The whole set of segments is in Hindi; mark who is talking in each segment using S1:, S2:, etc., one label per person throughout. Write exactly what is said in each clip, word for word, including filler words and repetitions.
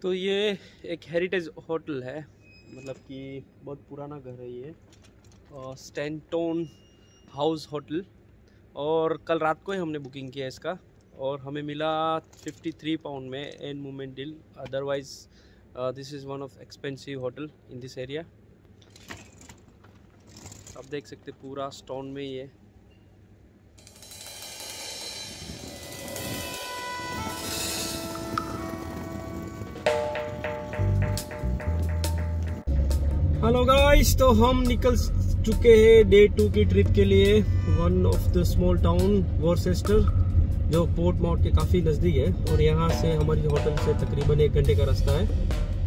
S1: तो ये एक हेरिटेज होटल है, मतलब कि बहुत पुराना घर है ये, स्टैंटोन हाउस होटल। और कल रात को ही हमने बुकिंग किया इसका और हमें मिला तिरेपन पाउंड में an movement deal. Otherwise this is one of expensive hotel in this area. आप देख सकते पूरा स्टोन में ही है। हेलो गाइस, तो हम निकल चुके हैं डे टू की ट्रिप के लिए। One of the small town Worcester, जो पोर्ट माउथ के काफ़ी नज़दीक है और यहाँ से हमारी होटल से तकरीबन एक घंटे का रास्ता है।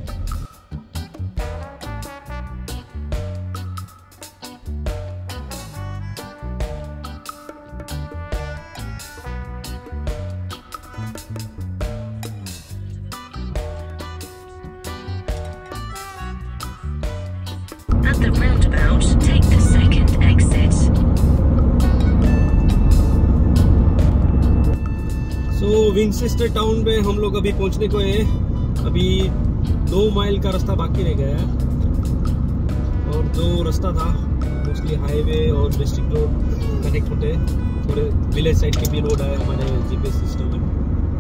S2: At the roundabout, take the second exit.
S1: So Winchester town में हम लोग अभी पहुंचने को है। अभी दो माइल का रास्ता बाकी रह गया है और जो रास्ता था मोस्टली हाईवे और डिस्ट्रिक्ट रोड कनेक्ट होते हैं। थोड़े विलेज साइड के भी रोड है हमारे जीपीएस सिस्टम में।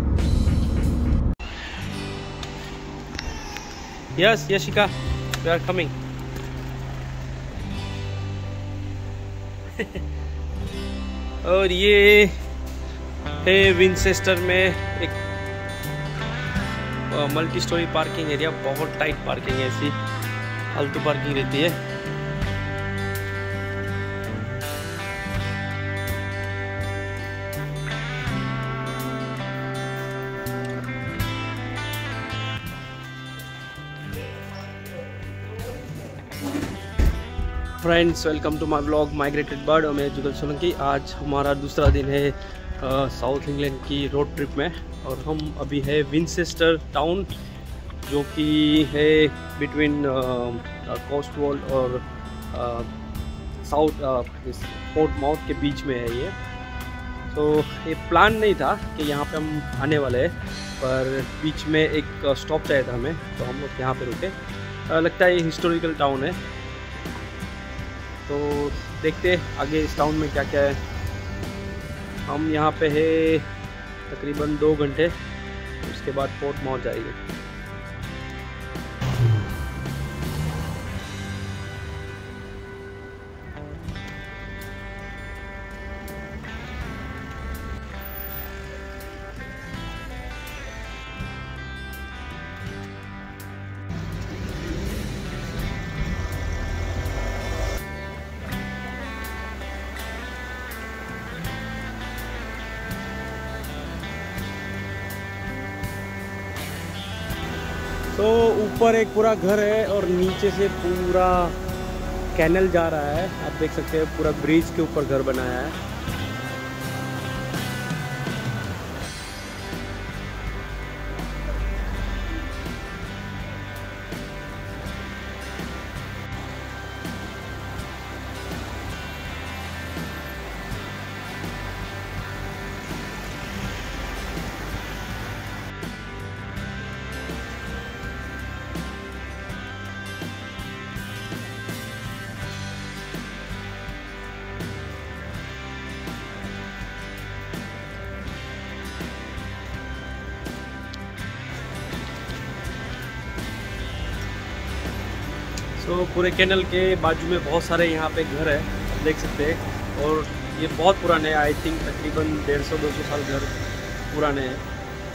S1: Yes Yashika, we are coming. और ये है विंचेस्टर में एक मल्टी स्टोरी पार्किंग एरिया। बहुत टाइट पार्किंग है, ऐसी फालतू पार्किंग रहती है। Friends, welcome to my blog migrated bird और मैं जुगल सोलंकी। आज हमारा दूसरा दिन है साउथ इंग्लैंड की रोड ट्रिप में और हम अभी है विंचेस्टर टाउन, जो कि है बिटवीन कोस्ट वॉल और साउथ पोर्ट माउथ के बीच में है ये। तो ये प्लान नहीं था कि यहाँ पे हम आने वाले हैं, पर बीच में एक स्टॉप चाहिए था हमें, तो हम लोग यहाँ पे रुके। uh, लगता है ये हिस्टोरिकल टाउन है, तो देखते आगे इस टाउन में क्या क्या है। हम यहाँ पे है तकरीबन दो घंटे, उसके बाद पोर्ट माउथ जाएंगे। तो ऊपर एक पूरा घर है और नीचे से पूरा कैनल जा रहा है। आप देख सकते हैं पूरा ब्रिज के ऊपर घर बनाया है। तो पूरे कैनल के बाजू में बहुत सारे यहाँ पे घर है, आप देख सकते हैं। और ये बहुत पुराने हैं, आई थिंक तकरीबन डेढ़ सौ दो सौ साल घर पुराने हैं।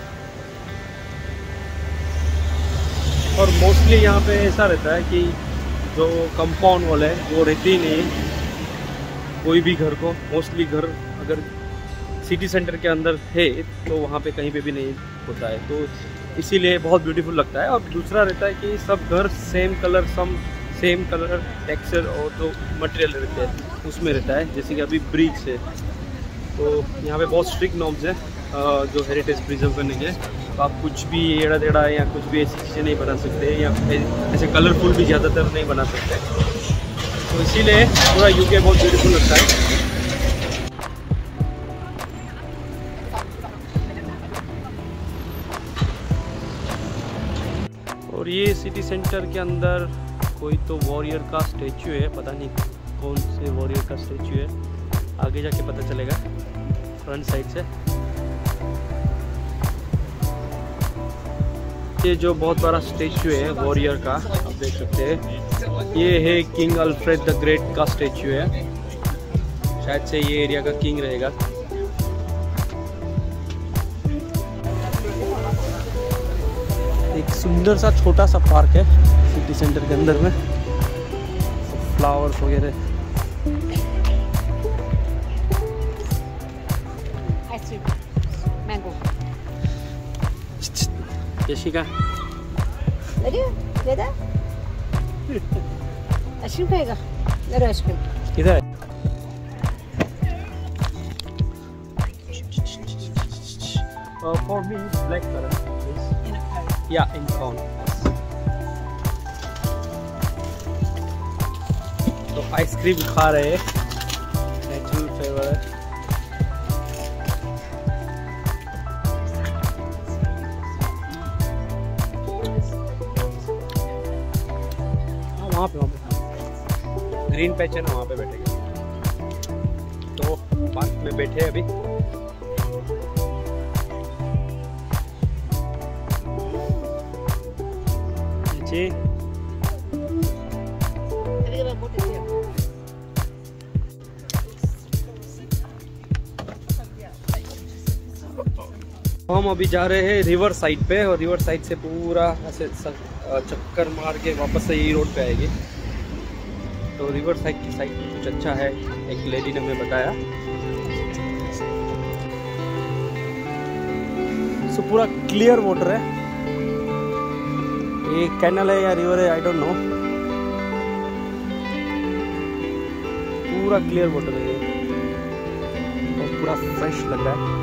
S1: और मोस्टली यहाँ पे ऐसा रहता है कि जो कंपाउंड वॉल है वो रहती ही नहीं कोई भी घर को। मोस्टली घर अगर सिटी सेंटर के अंदर है तो वहाँ पे कहीं पे भी नहीं होता है, तो इसीलिए बहुत ब्यूटीफुल लगता है। और दूसरा रहता है कि सब घर same colour, some same colour texture और जो मटेरियल रहते हैं उसमें रहता है। जैसे कि अभी ब्रिज है, तो यहाँ पे बहुत स्ट्रिक्ट नॉर्म्स है जो हेरिटेज प्रिजर्व करने के। तो आप कुछ भी एड़ा टेढ़ा या कुछ भी ऐसी चीज़ें नहीं बना सकते, या ऐसे कलरफुल भी ज़्यादातर नहीं बना सकते। तो इसीलिए पूरा यूके बहुत ब्यूटीफुल लगता है। और ये सिटी सेंटर के अंदर कोई तो वॉरियर का स्टैचू है, पता नहीं कौन से वॉरियर का स्टैचू है, आगे जाके पता चलेगा फ्रंट साइड से। ये जो बहुत बड़ा स्टैचू है वॉरियर का, आप देख सकते हैं, ये है किंग अल्फ्रेड द ग्रेट का स्टैचू है, शायद से ये एरिया का किंग रहेगा। एक सुंदर सा छोटा सा पार्क है सिटी सेंटर के अंदर में, फ्लावर्स वगैरह।
S3: मैंगो
S1: यशिका
S3: लगे लेदा आइसक्रीम खाएगा? मेरा आइसक्रीम
S1: किधर है? Uh, for me, black color, please.
S3: in a cone.
S1: Yeah, in cone. तो आइसक्रीम खा रहे हैं, नेचुरल फ्लेवर है। हाँ वहाँ पे, वहाँ पे ग्रीन पैच है ना, वहाँ पे बैठेंगे। तो पार्क में बैठे अभी। जी हम अभी जा रहे हैं रिवर साइड पे, और रिवर साइड से पूरा ऐसे चक्कर मार के वापस से यही रोड पे आएगी। तो रिवर साइड की साइड कुछ अच्छा है, एक लेडी ने हमें बताया। सो पूरा क्लियर वाटर है, ये कैनल है या रिवर है आई डोंट नो, पूरा क्लियर वाटर है और पूरा फ्रेश लग रहा है।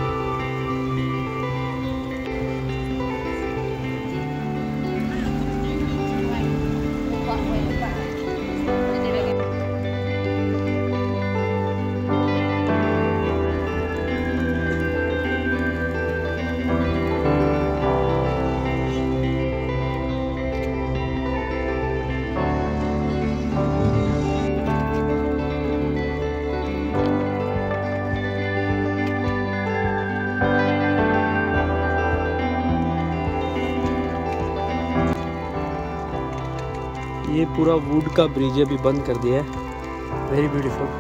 S1: ये पूरा वुड का ब्रिज है, अभी बंद कर दिया है। Very beautiful.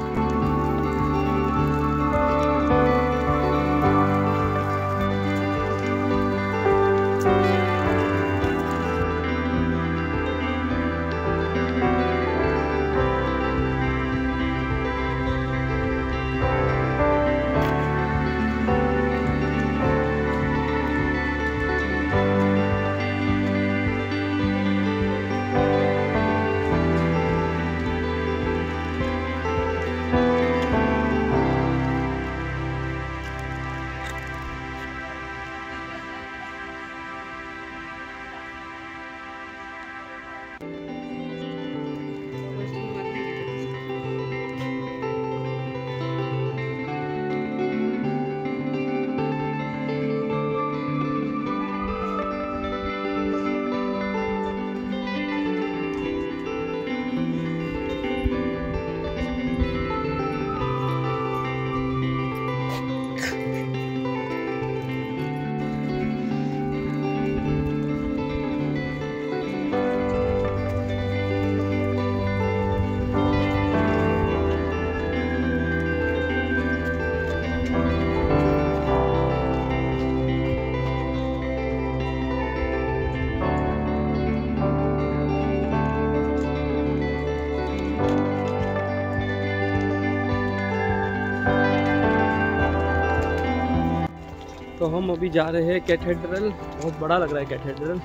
S1: तो हम अभी जा रहे हैं कैथेड्रल, बहुत बड़ा लग रहा है कैथेड्रल।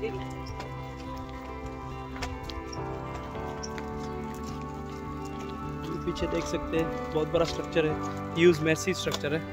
S1: पीछे देख सकते हैं बहुत बड़ा स्ट्रक्चर है, ह्यूज मैसिव स्ट्रक्चर है।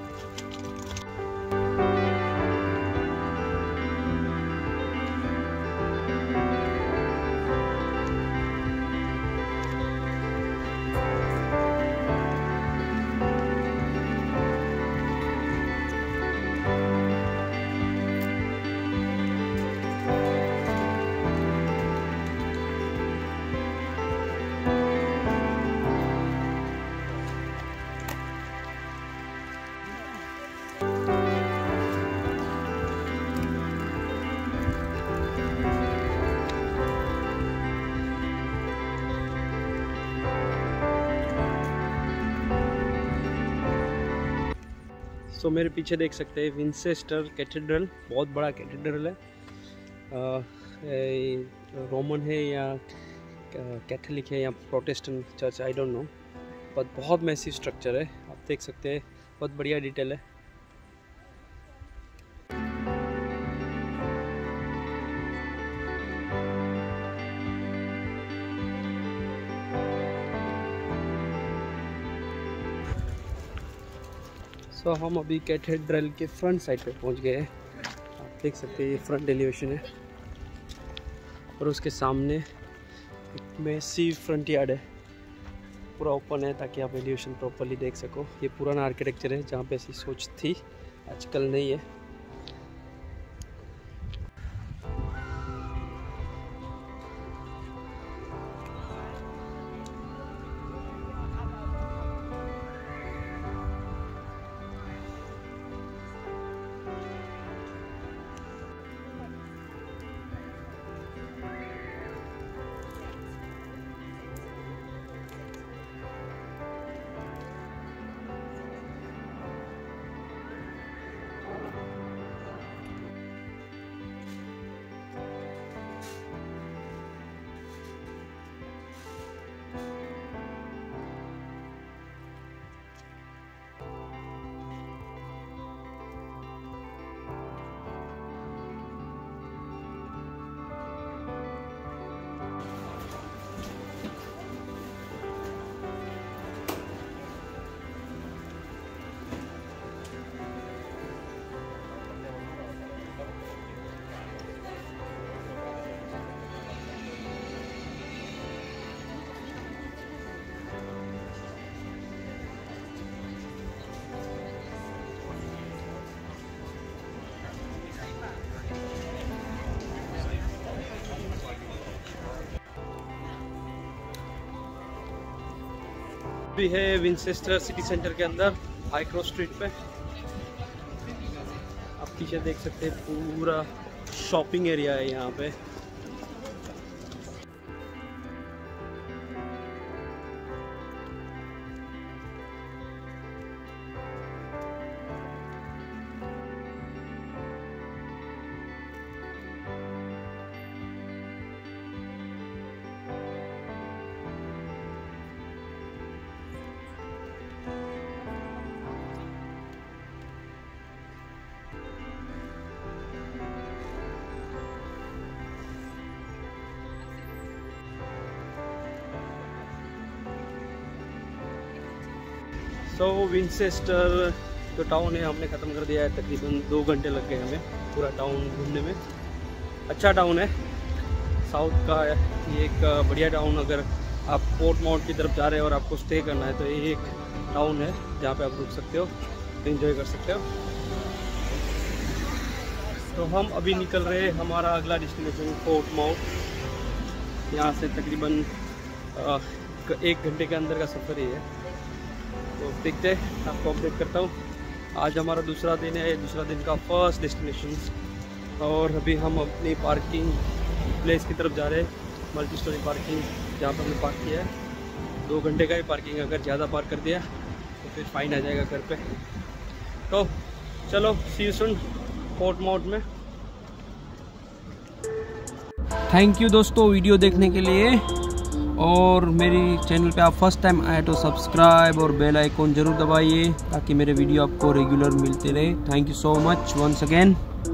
S1: सो मेरे पीछे देख सकते हैं विंचेस्टर कैथेड्रल, बहुत बड़ा कैथेड्रल है। रोमन है या कैथोलिक है या Protestant church, I don't know, पर बहुत मैसिव स्ट्रक्चर है। आप देख सकते हैं, बहुत बढ़िया डिटेल है। सो so, हम अभी कैथेड्रल के फ्रंट साइड पे पहुंच गए हैं। आप देख सकते हैं ये फ्रंट एलिवेशन है और उसके सामने एक मैसिव फ्रंट यार्ड है, पूरा ओपन है ताकि आप एलिवेशन प्रॉपर्ली देख सको। ये पुराना आर्किटेक्चर है जहाँ पे ऐसी सोच थी, आजकल नहीं है। भी है विंचेस्टर सिटी सेंटर के अंदर, हाई क्रॉस स्ट्रीट पे। आप पीछे देख सकते हैं पूरा शॉपिंग एरिया है यहाँ पे। सो so, विंचेस्टर जो टाउन है हमने ख़त्म कर दिया है। तकरीबन दो घंटे लग गए हमें पूरा टाउन घूमने में। अच्छा टाउन है, साउथ का ये एक बढ़िया टाउन। अगर आप पोर्ट माउंट की तरफ जा रहे हैं और आपको स्टे करना है तो ये एक टाउन है जहाँ पे आप रुक सकते हो, एंजॉय कर सकते हो। तो हम अभी निकल रहे हैं, हमारा अगला डेस्टिनेशन पोर्ट माउंट। यहाँ से तकरीबन एक घंटे के अंदर का सफ़र ही है। तो देखते हैं, आपको अपडेट करता हूँ। आज हमारा दूसरा दिन है, दूसरा दिन का फर्स्ट डेस्टिनेशन। और अभी हम अपनी पार्किंग प्लेस की तरफ जा रहे हैं, मल्टी स्टोरी पार्किंग, जहाँ पर हमने पार्क किया है। दो घंटे का ही पार्किंग, अगर ज़्यादा पार्क कर दिया तो फिर फाइन आ जाएगा घर पे। तो चलो, see you soon Portsmouth में। थैंक यू दोस्तों वीडियो देखने के लिए, और मेरी चैनल पे आप फर्स्ट टाइम आए तो सब्सक्राइब और बेल आइकॉन ज़रूर दबाइए ताकि मेरे वीडियो आपको रेगुलर मिलते रहे। Thank you so much once again.